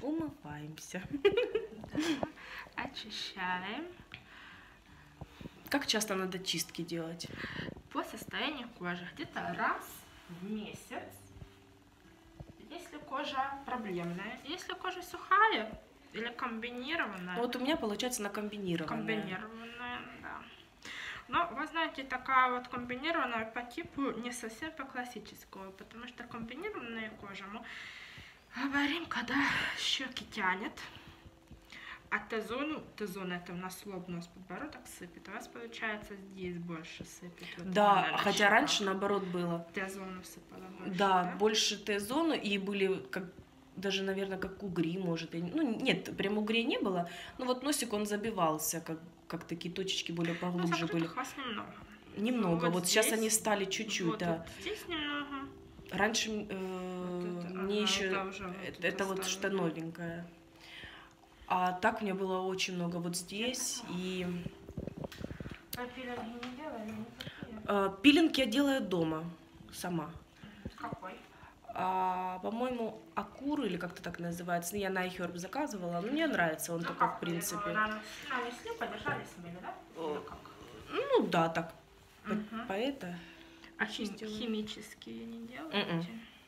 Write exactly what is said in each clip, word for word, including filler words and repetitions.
Умываемся. Да. Очищаем. Как часто надо чистки делать? По состоянию кожи. Где-то раз в месяц. Если кожа проблемная. Если кожа сухая или комбинированная. Ну, вот у меня получается на комбинированная. Комбинированная, да. Но, вы знаете, такая вот комбинированная по типу не совсем по классическому, потому что комбинированная кожа, мы говорим, когда щеки тянет, а Т-зону, Т-зона это у нас лоб, нос, подбородок сыпет, у вас получается здесь больше сыпет. Вот да, на хотя щеках. Раньше наоборот было. Т-зону сыпала больше, да, да? больше Т-зону, и были как даже, наверное, как угри, может. Ну, нет, прям угрей не было, но вот носик он забивался, как, как такие точечки более поглубже ну, были. Хвост немного. Немного, вот, вот здесь, сейчас они стали чуть-чуть, вот, да. Вот здесь немного. Раньше э, вот это, мне ага, еще, это, уже вот это, это вот что ставили. новенькое. А так у меня было очень много вот здесь. И... А пилинги не делали? Э, пилинг я делаю дома, сама. Какой? А, по-моему, Акур, или как-то так называется. Я на iHerb заказывала, но мне нравится он ну, такой, как в принципе. Нанесли, подержали себе, да? Или как? Ну да, так. Угу. По, по это. А хим- химические не делаете? Mm-mm.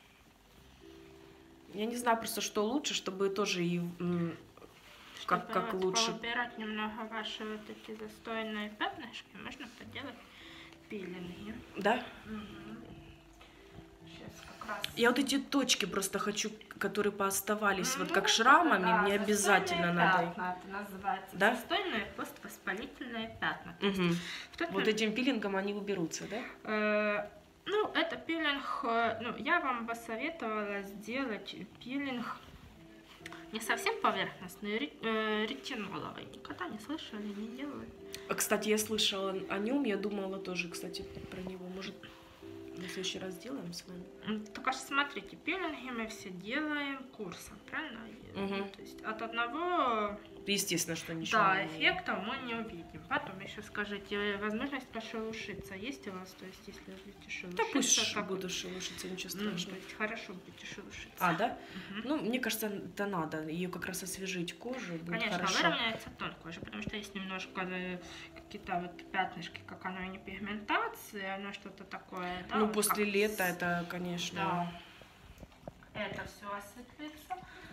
Я не знаю просто, что лучше, чтобы тоже и м, как, чтобы как вот лучше. поубирать немного ваши вот эти застойные пятнышки, можно поделать пилинги. Да? Угу. Сейчас как раз. Я вот эти точки просто хочу, которые пооставались, ну, вот как вот шрамами, это, да, мне обязательно надо. Пятна, это называется. Да? Застойные поствоспалительные пятна. Угу. Тот, вот этим пилингом они уберутся, да? Э, ну, это пилинг, ну, я вам бы советовала сделать пилинг не совсем поверхностный, ретиноловый. Никогда не слышали, не делали? Кстати, я слышала о нем, я думала тоже, кстати, про него. Может, в следующий раз сделаем с вами? Только смотрите, пилинги мы все делаем курсом, правильно? Угу. То есть от одного... Естественно, что ничего да, не... эффекта мы не увидим. Потом еще скажите, возможность пошелушиться есть у вас? То есть, если вы будете шелушиться... Да пусть так... буду шелушиться, ничего страшного. Ну, то есть, хорошо будете шелушиться. А, да? Угу. Ну, мне кажется, это надо. Ее как раз освежить кожу, будет конечно, хорошо. выровняется тон кожи, потому что есть немножко какие-то вот пятнышки, как оно и не пигментация, оно что-то такое, да? Ну, вот после как... лета это, конечно... Да. Это все осветлится.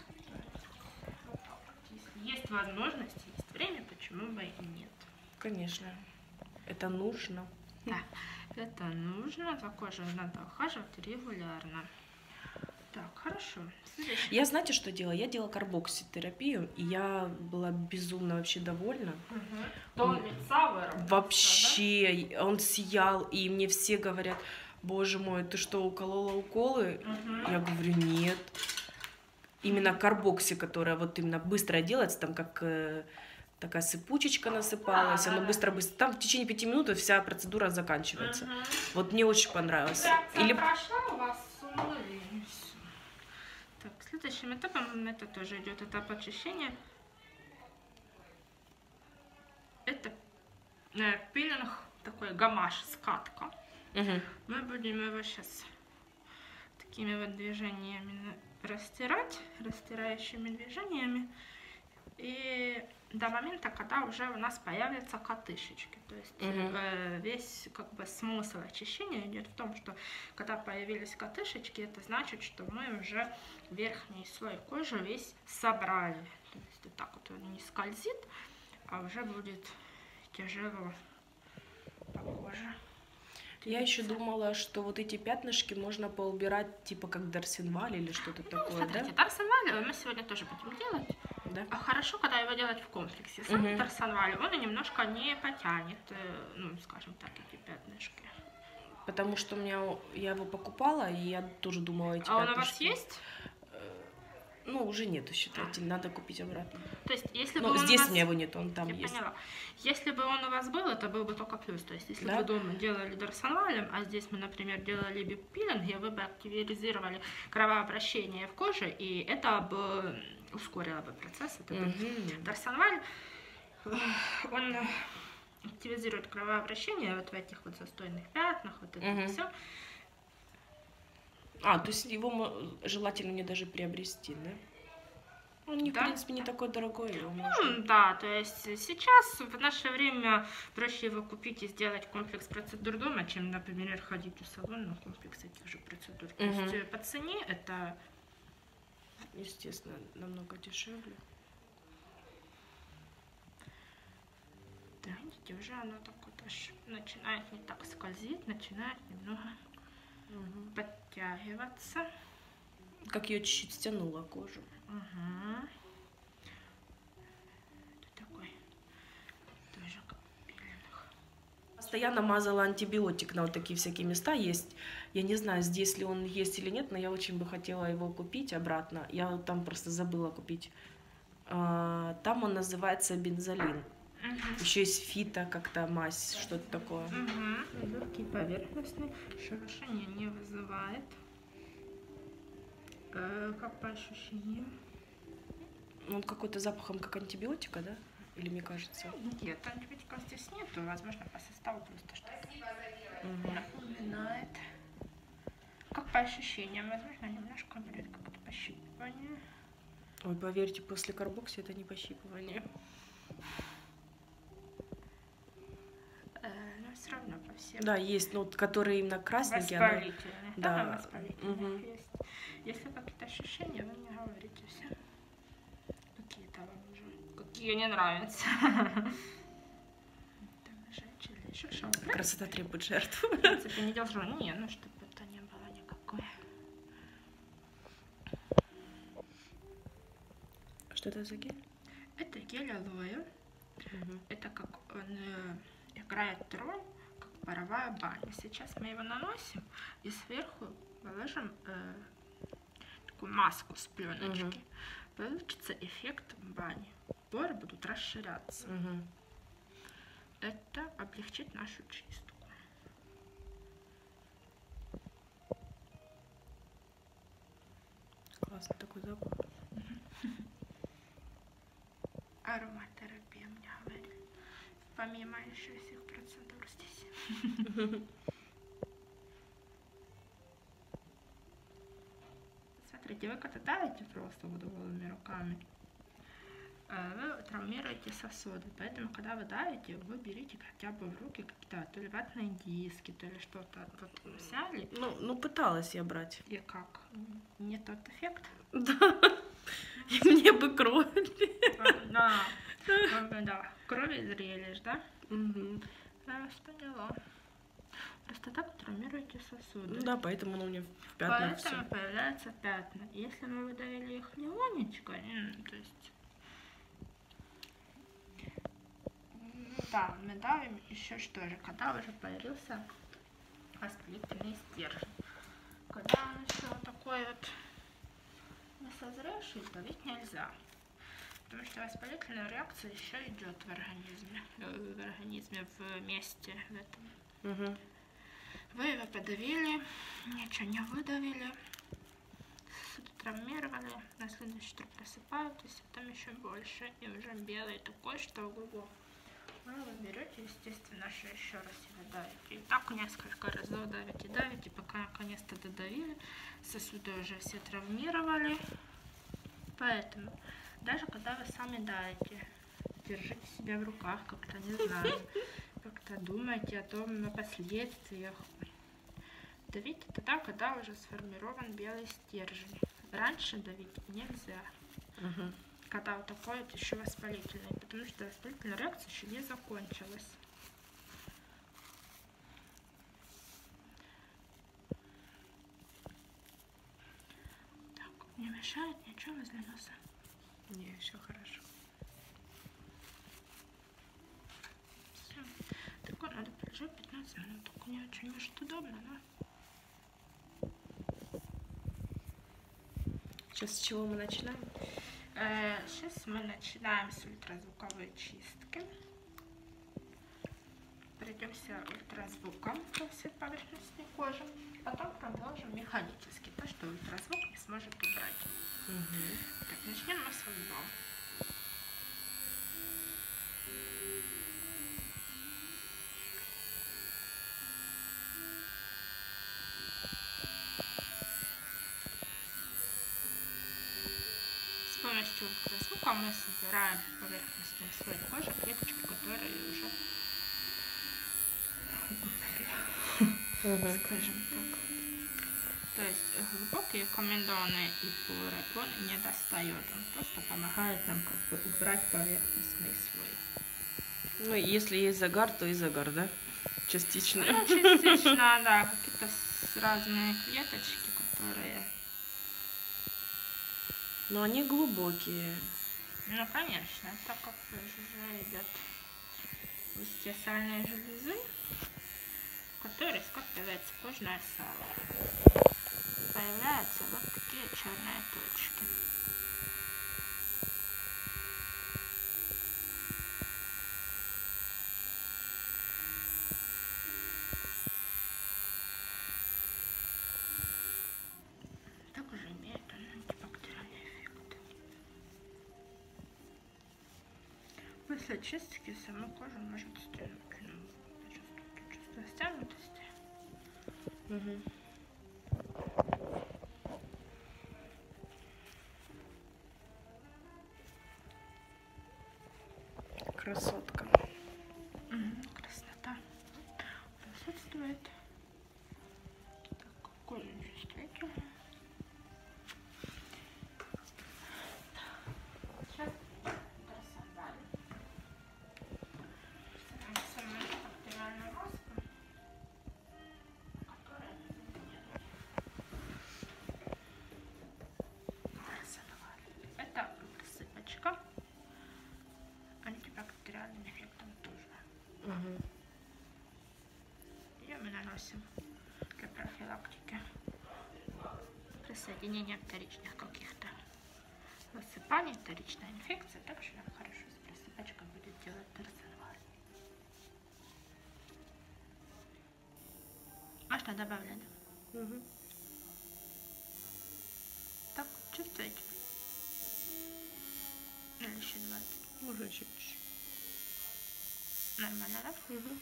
Если есть возможность, есть время, почему бы и нет? Конечно. Это нужно. Да, это нужно. За кожей надо ухаживать регулярно. Так, хорошо. Следующий. Я, знаете, что делала? Я делала карбокситерапию, и я была безумно вообще довольна. Угу. Тон лица выровнялся, вообще, да? Он сиял, и мне все говорят: боже мой, ты что, уколола уколы? Угу. Я говорю: нет. Именно карбокси, которая вот именно быстро делается, там как э, такая сыпучечка насыпалась, а, оно быстро-быстро. Там в течение пяти минут вся процедура заканчивается. Угу. Вот мне очень понравилось. Или... прошла у вас смыли. Так, следующим этапом это тоже идет этап очищения. Это э, пилинг, такой гамаш, скатка. Угу. Мы будем его сейчас такими вот движениями растирать, растирающими движениями. И до момента, когда уже у нас появятся катышечки. То есть угу. э, весь как бы смысл очищения идет в том, что когда появились катышечки, это значит, что мы уже верхний слой кожи весь собрали. То есть вот так вот он не скользит, а уже будет тяжело по коже. Я еще думала, что вот эти пятнышки можно поубирать, типа как Дарсенваль или что-то ну, такое, смотрите, да? Дарсенваль мы сегодня тоже будем делать. Да? А хорошо, когда его делать в комплексе. Сам угу. Дарсенваль, он немножко не потянет, ну, скажем так, эти пятнышки. Потому что у меня, я его покупала, и я тоже думала, эти а пятнышки. он у вас есть? Ну, уже нету, считайте, а. надо купить обратно. То есть, если ну, бы здесь у, вас... у меня его нет, он там я есть. Поняла. Если бы он у вас был, это был бы только плюс. То есть, если да? бы дома делали Дарсенвалем, а здесь мы, например, делали бипилинг, вы бы активизировали кровообращение в коже, и это бы ускорило бы процесс. Это бы... угу. Дарсенваль, он активизирует кровообращение вот в этих вот застойных пятнах, вот это угу. все. А, то есть его желательно мне даже приобрести, да? Он, не, Да? в принципе, не такой дорогой. Его Ну, можно... да, то есть сейчас, в наше время, проще его купить и сделать комплекс процедур дома, чем, например, ходить в салон на комплекс этих же процедур. То Мгм. есть по цене это... Естественно, намного дешевле. Да, видите, уже оно так вот аж начинает не так скользить, начинает немного Мгм. подтягиваться. Как ее чуть-чуть стянула кожу. Угу. Это такой тоже как пилинг. Постоянно мазала антибиотик на вот такие всякие места. Есть, я не знаю, здесь ли он есть или нет, но я очень бы хотела его купить обратно. Я вот там просто забыла купить. А, там он называется бензолин. Угу. Еще есть фито как-то мазь, что-то такое. Угу. Легкий поверхностный, шелушение не вызывает. Э, как по ощущениям? Он какой-то запахом как антибиотика, да? Или мне кажется? Нет, антибиотиков здесь нету, возможно, по составу просто что-то Мгм. напоминает. Как по ощущениям, возможно, немножко будет как-то пощипывание. Ой, поверьте, после карбокси это не пощипывание. Э, но все равно по всем. Да, есть, ну, вот, которые именно красненькие. оно- Воспалительные. Да. Да, воспалительные Мгм. есть. Если какие-то ощущения, вы мне говорите все. Какие-то вам уже, какие не нравятся. Там жечь или еще что. В Красота требует жертв. принципе, не должно, не, ну чтобы это не было никакое. Что это за гель? Это гель алоэ. Мгм. Это как он э, играет роль, как паровая баня. Сейчас мы его наносим и сверху положим э, такую маску с пленочки. Мгм. Получится эффект бани. Поры будут расширяться. Мгм. Это облегчит нашу чистку. Классный такой запах. Ароматерапия, мне говорили. Помимо еще всех процедур здесь. Смотрите, вы когда давите просто вот голыми руками, э, вы травмируете сосуды. Поэтому, когда вы давите, вы берите хотя бы в руки какие-то то ли ватные диски, то ли что-то. Вот взяли, Ну, ну, пыталась я брать. и как? Не тот эффект? Да. И мне бы кровь. А, Да, как бы, да. Крови зрелищ, да? Мгм. Я вас поняла. Просто так травмируете сосуды. Да, поэтому оно у меня в пятнах Поэтому все. появляются пятна. Если мы выдавили их легонечко, м, то есть... м, Да, мы давим еще что же, когда уже появился воспалительный стержень. Когда он еще вот такой вот не созревший, давить нельзя. Потому что воспалительная реакция еще идет в организме, э, в организме вместе в этом. Мгм. Вы его подавили, ничего не выдавили, сосуды травмировали, на следующий утро просыпаетесь, а там еще больше, и уже белый такой, что ого-го. Ну, вы берете, естественно, что еще раз его давите. И так несколько разов давите, давите, пока наконец-то додавили, сосуды уже все травмировали. Поэтому, даже когда вы сами давите, держите себя в руках, как-то, не знаю, как-то думайте о том, о последствиях. Давите тогда, когда уже сформирован белый стержень. Раньше давить нельзя, Мгм. когда вот такой вот еще воспалительный, потому что воспалительная реакция еще не закончилась. Так, не мешает ничего возле носа. Не, все хорошо. Всё. Такое надо полежать пятнадцать минут. Так не очень, может, удобно, но... Сейчас с чего мы начинаем? Э, Сейчас мы начинаем с ультразвуковой чистки. Пройдемся ультразвуком по всей поверхности кожи. Потом продолжим механически, то, что ультразвук не сможет убрать. Мгм. Так, начнем мы с лба. С помощью помощью ультразвука мы собираем поверхностный слой кожи клеточки, которые уже, скажем так, то есть глубокие комедоны и поры он не достает, он просто помогает нам как бы убрать поверхностный слой. Ну, если есть загар, то и загар, да? Частично. Ну, частично, да, какие-то разные клеточки, которые... Но они глубокие. Ну, конечно, так как уже идет устье сальной железы, в которой скапливается кожное сало. Появляются вот такие черные точки. Также имеет он антибактериальный эффект. После чистки сама кожа может стянуть, ну, чувствуете чувство стянутости. Угу. Красотка. Угу, красота присутствует. Так, кожа чувствительная. Сейчас красота. Самая антибактериальная маска, которая это присыпочка. Антибактериальным эффектом тоже. Угу. Ее мы наносим для профилактики присоединения вторичных каких-то высыпаний, вторичной инфекции. Также нам хорошо с присыпочкой будет делать торсенваль. Можно добавлять. Угу. Так, чувствуете? Или еще двадцать? Можно чуть-чуть. Нормально, да? Угу.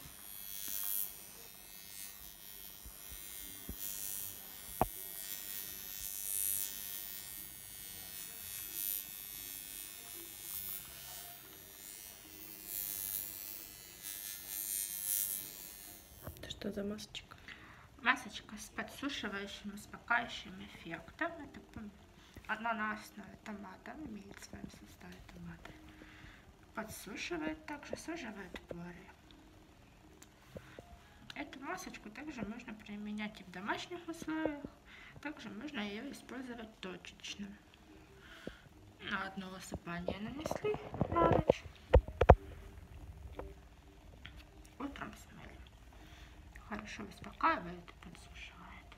Это что за масочка? Масочка с подсушивающим, успокаивающим эффектом. Это она на основе томата, имеет в своем составе томаты. Подсушивает, также суживает поры. Эту масочку также можно применять и в домашних условиях. Также можно ее использовать точечно. На одно высыпание нанесли на ночь. Утром смыли. Хорошо успокаивает и подсушивает.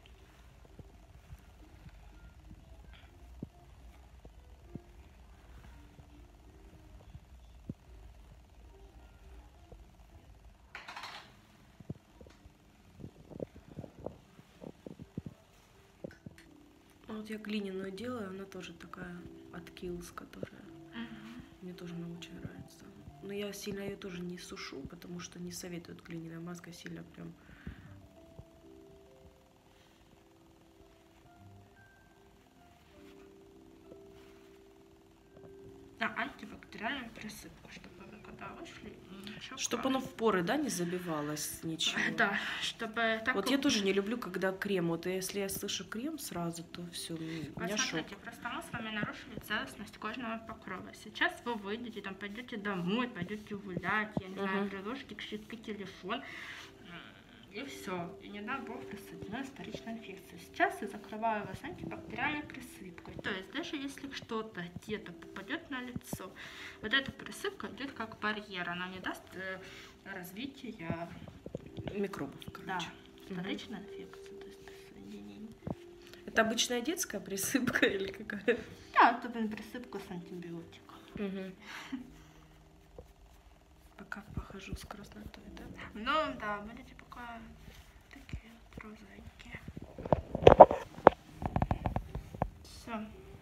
Вот я глиняную делаю, она тоже такая от Kiehl's, которая Угу. мне тоже она очень нравится. Но я сильно ее тоже не сушу, потому что не советуют глиняная маска сильно прям. А антибактериальную присыпку, чтобы вы когда вышли, ничего. Чтобы оно в поры, да, не забивалось ничего. Да, чтобы так. Вот я тоже не люблю, когда крем. Вот если я слышу крем сразу, то все, у меня шок. Посмотрите, просто мы с вами нарушили целостность кожного покрова. Сейчас вы выйдете, там пойдете домой, пойдете гулять, я не знаю, Мгм. приложите к щитке телефон, и все. И не дай бог присоединилась вторичная инфекция. Сейчас я закрываю вас антибактериальной присыпкой. То есть даже если что-то где-то попадет на лицо, вот эта присыпка идет как барьер, она не даст э, развития, Микробов, короче. да, Мгм. вторичной инфекции, то есть присоединения. Это обычная детская присыпка или какая? Да, это блин, присыпка с антибиотиком. Угу. Пока похожу с краснотой, да? Ну да, будете пока такие вот розовенькие. Все.